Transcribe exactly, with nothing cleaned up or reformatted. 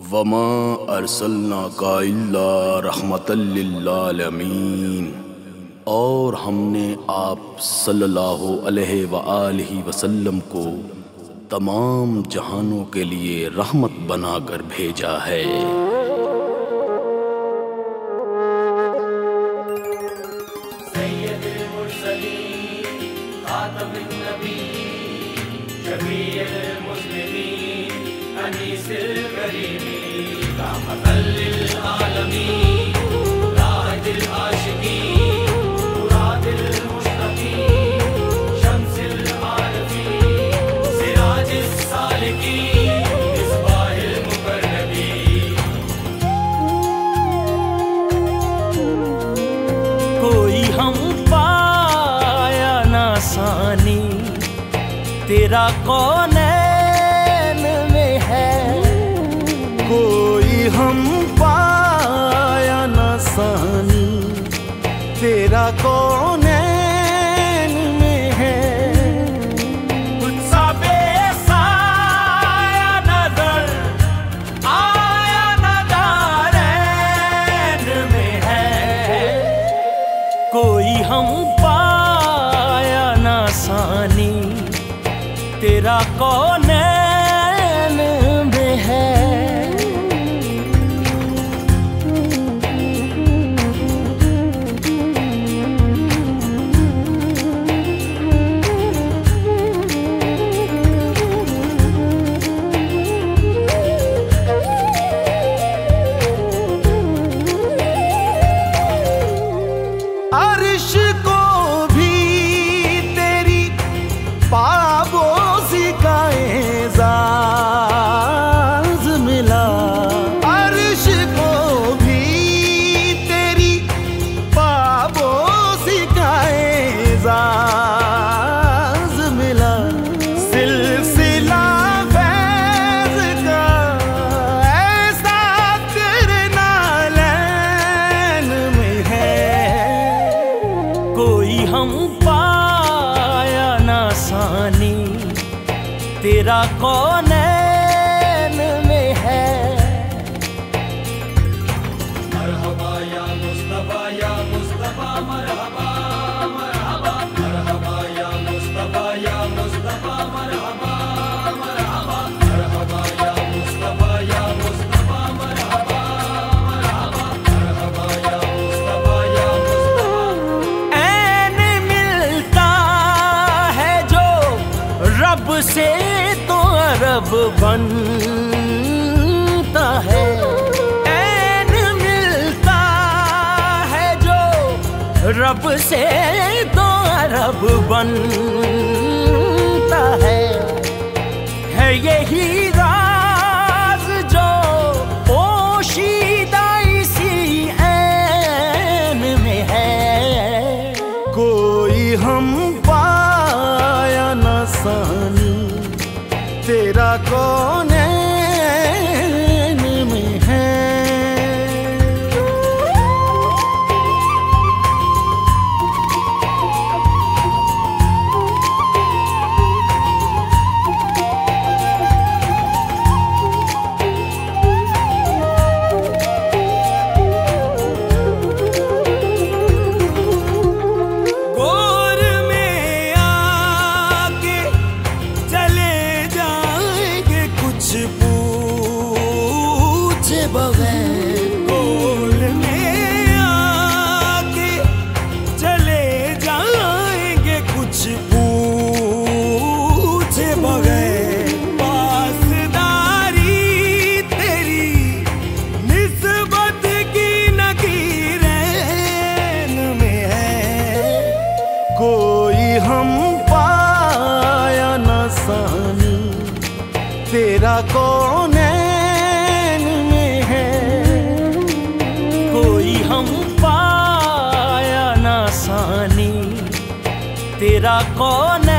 वमा अरसलनाका इल्ला रहमतल लिल आलमीन। और हमने आप सल्लल्लाहु अलैहि व आलिहि वसल्लम को तमाम जहानों के लिए रहमत बनाकर भेजा है। कोई हम पाया ना सानी तेरा कौनैन में है। कोई हम पाया ना सानी तेरा कौनैन में है। तुझसा बेसाया नजर आया ना दारैन में है। कोई हम पाया ना सानी तेरा कौनैन में है। अर्श को भी तेरी पाबोसी का एजाज मिला। अर्श को भी तेरी पाबोसी का एजाज मिला। सिलसिला फैज़ का ऐसा तेरे नालैन में है। कोई हम पाया ना सानी तेरा कौनैन में है। मरहबा या मुस्तफा या मुस्तफा मरहबा मरहबा मरहबा या मुस्तफा या मुस्तफा मरहबा मरहबा मरहबा या मुस्तफा या मुस्तफा मरहबा मरहबा मरहबा या मुस्तफा या मुस्तफा। ऐन मिलता है जो रब से तो अरब बनता है। ऐन मिलता है जो रब से तो अरब बनता है। है यही राज जो पोशीदा इसी ऐन में है। कोई हम पाया ना सानी तेरा कौनैन में है। गोर में आके चले जाएंगे कुछ पूछे बगैर। गोर में आके चले जाएंगे कुछ पूछे बगैर। पासदारी तेरी निस्बत की नकीरैन में है। कोई हम पाया ना सानी तेरा कौनैन में है। कोई हम पाया ना सानी तेरा कौन